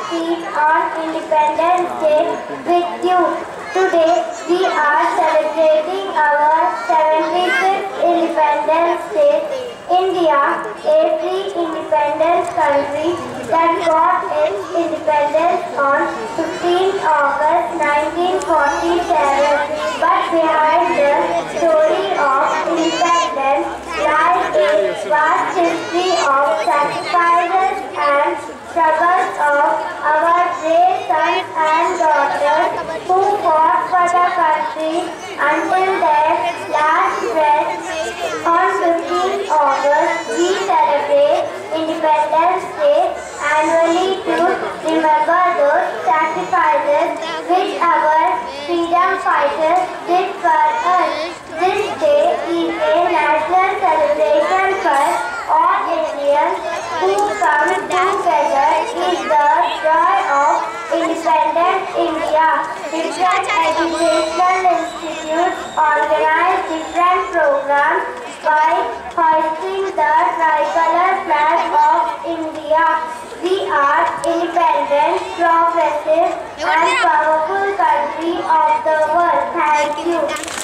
speech on Independence Day with you. Today we are celebrating our 75th Independence Day. India, a free independent country that got its independence on 15th August 1947. But behind the story of independence lies a vast history of sacrifices and struggles of our brave sons and daughters who fought for the country until their last breath. On 15th August, we celebrate Independence Day annually to remember those sacrifices which our freedom fighters did for us. This day is a national celebration for all Indians who come together in the joy of independent India. Different educational institutes organize different programs by hoisting the tricolor flag of India. We are independent, progressive and powerful country of the world. Thank you.